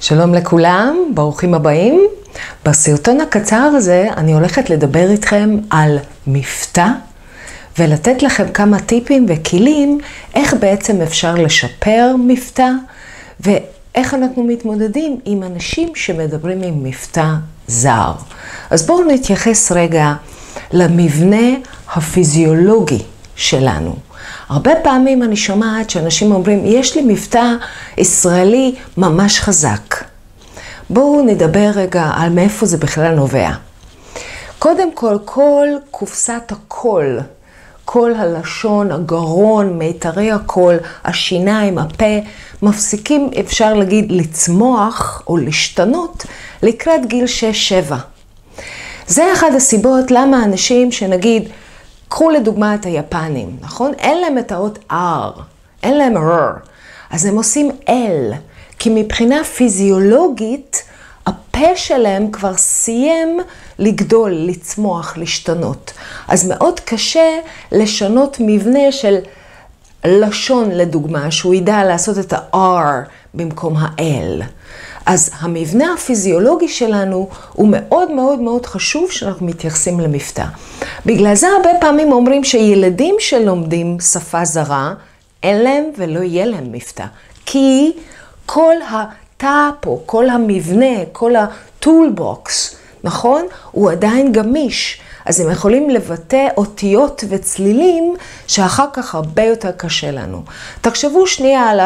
שלום לכולם, ברוכים הבאים. בסרטון הקצר הזה אני הולכת לדבר איתכם על מבטא ולתת לכם כמה טיפים וכלים איך בעצם אפשר לשפר מבטא ואיך אנחנו מתמודדים עם אנשים שמדברים עם מבטא זר. אז בואו נתייחס רגע למבנה הפיזיולוגי שלנו. הרבה פעמים אני שומעת שאנשים אומרים, יש לי מבטא ישראלי ממש חזק. בואו נדבר רגע על מאיפה זה בכלל נובע. קודם כל קופסת הקול, קול הלשון, הגרון, מיתרי הקול, השיניים, הפה, מפסיקים, אפשר להגיד, לצמוח או להשתנות לקראת גיל 6-7. זה אחד הסיבות למה אנשים שנגיד, קחו לדוגמה את היפנים, נכון? אין להם את האות R, אין להם R, אז הם עושים L, כי מבחינה פיזיולוגית, הפה שלהם כבר סיים לגדול, לצמוח, להשתנות. אז מאוד קשה לשנות מבנה של לשון לדוגמה, שהוא ידע לעשות את ה-R במקום ה-L. אז המבנה הפיזיולוגי שלנו הוא מאוד מאוד מאוד חשוב שאנחנו מתייחסים למבטא. בגלל זה הרבה פעמים אומרים שילדים שלומדים שפה זרה, אין להם ולא יהיה להם מבטא. כי כל התא פה, כל המבנה, כל הטולבוקס, נכון? הוא עדיין גמיש. אז הם יכולים לבטא אותיות וצלילים שאחר כך הרבה יותר קשה לנו. תחשבו שנייה על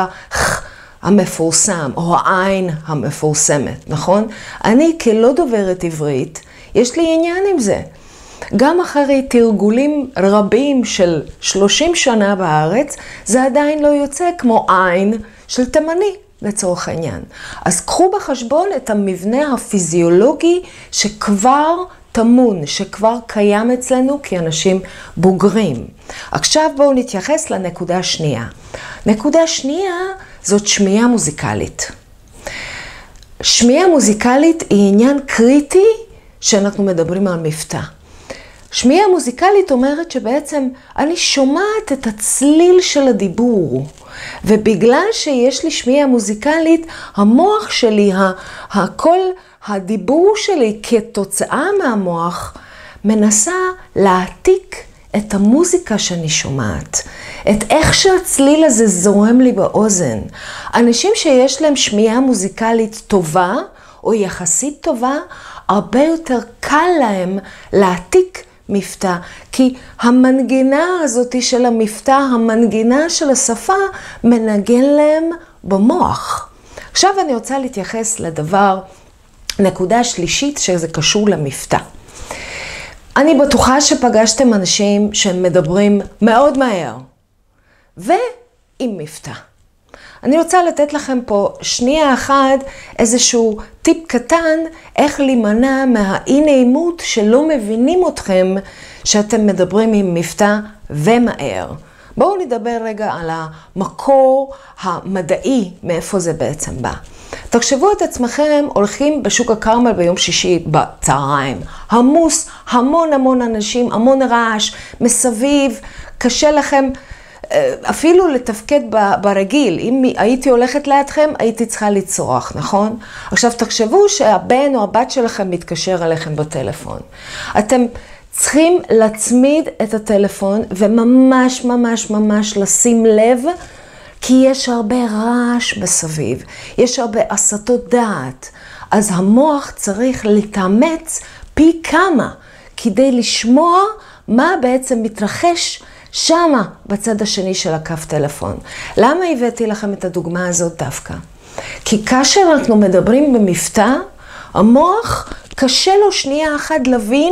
המפורסם, או העין המפורסמת, נכון? אני כלא דוברת עברית, יש לי עניין עם זה. גם אחרי תרגולים רבים של 30 שנה בארץ, זה עדיין לא יוצא כמו עין של תימני, לצורך העניין. אז קחו בחשבון את המבנה הפיזיולוגי שכבר תמון, שכבר קיים אצלנו כאנשים בוגרים. עכשיו בואו נתייחס לנקודה השנייה. נקודה שנייה זאת שמיעה מוזיקלית. שמיעה מוזיקלית היא עניין קריטי שאנחנו מדברים על מבטא. שמיעה מוזיקלית אומרת שבעצם אני שומעת את הצליל של הדיבור, ובגלל שיש לי שמיעה מוזיקלית, המוח שלי, כל הדיבור שלי כתוצאה מהמוח, מנסה להעתיק את המוזיקה שאני שומעת, את איך שהצליל הזה זורם לי באוזן. אנשים שיש להם שמיעה מוזיקלית טובה או יחסית טובה, הרבה יותר קל להם להעתיק מבטא, כי המנגינה הזאת של המבטא, המנגינה של השפה, מנגן להם במוח. עכשיו אני רוצה להתייחס לדבר, נקודה שלישית שזה קשור למבטא. אני בטוחה שפגשתם אנשים שהם מדברים מאוד מהר, ועם מבטא. אני רוצה לתת לכם פה שנייה אחת איזשהו טיפ קטן, איך להימנע מהאי נעימות שלא מבינים אתכם שאתם מדברים עם מבטא ומהר. בואו נדבר רגע על המקור המדעי, מאיפה זה בעצם בא. תחשבו את עצמכם הולכים בשוק הכרמל ביום שישי בצהריים. עמוס, המון אנשים, המון רעש, מסביב, קשה לכם אפילו לתפקד ברגיל. אם הייתי הולכת לידכם, הייתי צריכה לצרוח, נכון? עכשיו תחשבו שהבן או הבת שלכם מתקשר אליכם בטלפון. אתם צריכים להצמיד את הטלפון וממש לשים לב, כי יש הרבה רעש מסביב, יש הרבה הסתות דעת. אז המוח צריך להתאמץ פי כמה כדי לשמוע מה בעצם מתרחש שמה בצד השני של הקו טלפון. למה הבאתי לכם את הדוגמה הזאת דווקא? כי כאשר אנחנו מדברים במבטא, המוח קשה לו שנייה אחת להבין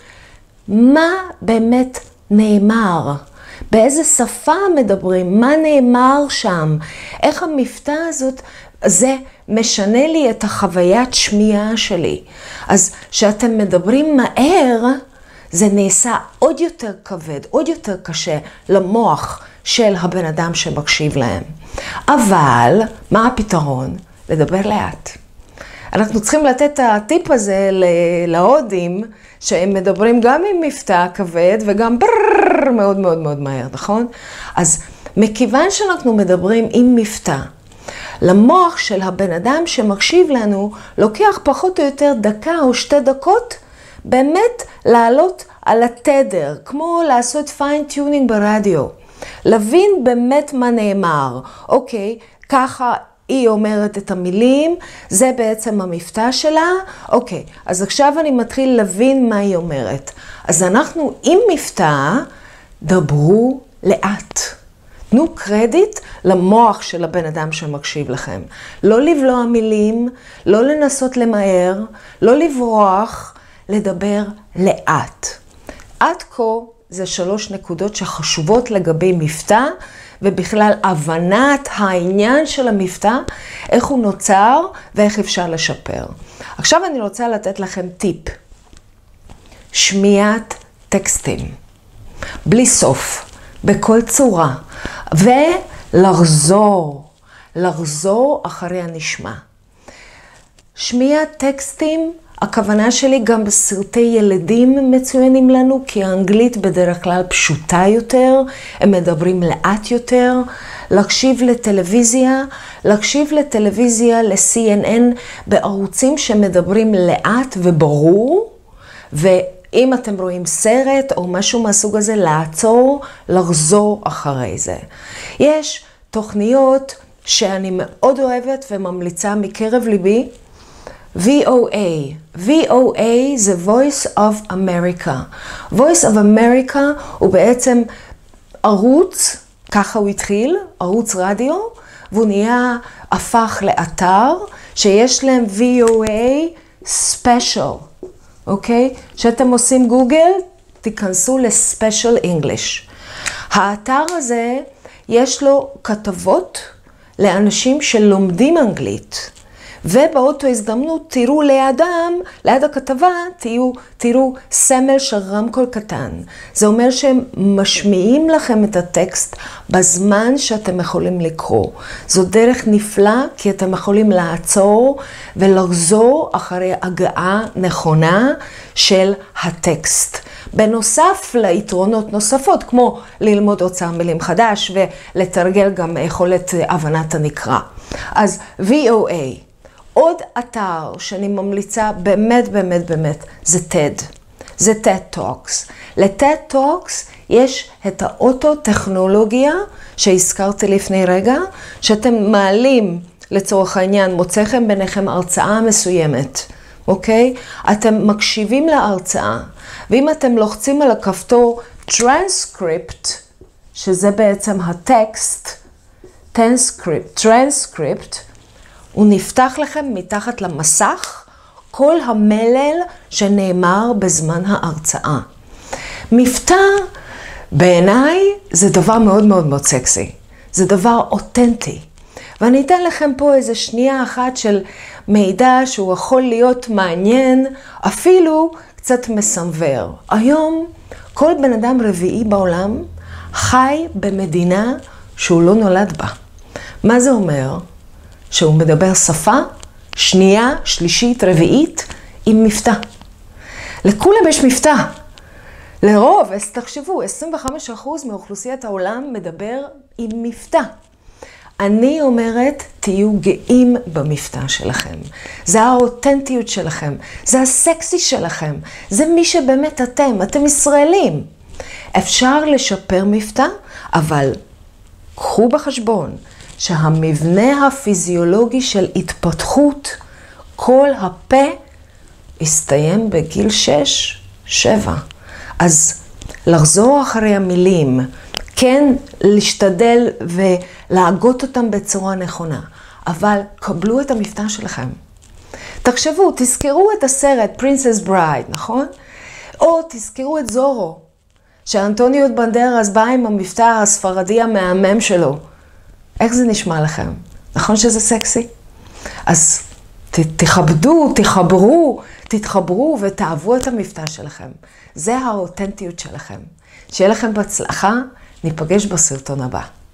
מה באמת נאמר. באיזה שפה מדברים, מה נאמר שם, איך המבטא הזאת, זה משנה לי את החוויית שמיעה שלי. אז שאתם מדברים מהר, זה נעשה עוד יותר כבד, עוד יותר קשה למוח של הבן אדם שמקשיב להם. אבל מה הפתרון? לדבר לאט. אנחנו צריכים לתת את הטיפ הזה להודים, שהם מדברים גם עם מבטא כבד וגם מאוד מהר, נכון? אז מכיוון שאנחנו מדברים עם מבטא, למוח של הבן אדם שמקשיב לנו, לוקח פחות או יותר דקה או 2 דקות, באמת לעלות על התדר, כמו לעשות פיין-טיונינג ברדיו. להבין באמת מה נאמר. אוקיי, ככה היא אומרת את המילים, זה בעצם המבטא שלה. אוקיי, אז עכשיו אני מתחיל להבין מה היא אומרת. אז אנחנו עם מבטא, דברו לאט. תנו קרדיט למוח של הבן אדם שמקשיב לכם. לא לבלוע מילים, לא לנסות למהר, לא לברוח, לדבר לאט. עד כה זה 3 נקודות שחשובות לגבי מבטא, ובכלל הבנת העניין של המבטא, איך הוא נוצר ואיך אפשר לשפר. עכשיו אני רוצה לתת לכם טיפ. שמיעת טקסטים. בלי סוף, בכל צורה. ולחזור אחרי הנשמע. שמיעת טקסטים, הכוונה שלי גם בסרטי ילדים מצוינים לנו, כי האנגלית בדרך כלל פשוטה יותר, הם מדברים לאט יותר. להקשיב לטלוויזיה, ל-CNN, בערוצים שמדברים לאט וברור, ואם אתם רואים סרט או משהו מהסוג הזה, לעצור, לחזור אחרי זה. יש תוכניות שאני מאוד אוהבת וממליצה מקרב ליבי, VOA זה Voice of America. Voice of America הוא בעצם ערוץ, ככה הוא התחיל, ערוץ רדיו, והוא הפך לאתר שיש להם VOA Special, אוקיי? כשאתם עושים גוגל, תיכנסו ל-Special English. האתר הזה יש לו כתבות לאנשים שלומדים אנגלית. ובאותו הזדמנות תראו ליד הכתבה, תראו סמל של רמקול קטן. זה אומר שהם משמיעים לכם את הטקסט בזמן שאתם יכולים לקרוא. זו דרך נפלאה, כי אתם יכולים לעצור ולחזור אחרי הגעה נכונה של הטקסט. בנוסף ליתרונות נוספות, כמו ללמוד אוצר מילים חדש ולתרגל גם יכולת הבנת הנקרא. אז VOA. עוד אתר שאני ממליצה באמת, זה TED. זה TED Talks. ל-TED Talks יש את האוטו-טכנולוגיה שהזכרתי לפני רגע, שאתם מעלים לצורך העניין, מוצא חן ביניכם הרצאה מסוימת, אוקיי? אתם מקשיבים להרצאה, ואם אתם לוחצים על הכפתור Transcript, שזה בעצם הטקסט, Transcript, הוא נפתח לכם מתחת למסך כל המלל שנאמר בזמן ההרצאה. מבטא בעיניי זה דבר מאוד סקסי. זה דבר אותנטי. ואני אתן לכם פה איזה שנייה אחת של מידע שהוא יכול להיות מעניין, אפילו קצת מסנוור. היום כל בן אדם רביעי בעולם חי במדינה שהוא לא נולד בה. מה זה אומר? שהוא מדבר שפה שנייה, שלישית, רביעית, עם מבטא. לכולם יש מבטא. לרוב, אז תחשבו, 25% מאוכלוסיית העולם מדבר עם מבטא. אני אומרת, תהיו גאים במבטא שלכם. זה האותנטיות שלכם, זה הסקסי שלכם, זה מי שבאמת אתם ישראלים. אפשר לשפר מבטא, אבל קחו בחשבון, שהמבנה הפיזיולוגי של התפתחות כל הפה הסתיים בגיל 6-7. אז לחזור אחרי המילים, כן להשתדל ולהגות אותם בצורה נכונה, אבל קבלו את המבטא שלכם. תחשבו, תזכרו את הסרט פרינסס ברייד, נכון? או תזכרו את זורו, שאנטוניו בנדרס בא עם המבטא הספרדי המהמם שלו. איך זה נשמע לכם? נכון שזה סקסי? אז תכבדו, תתחברו ותאהבו את המבטא שלכם. זה האותנטיות שלכם. שיהיה לכם בהצלחה, ניפגש בסרטון הבא.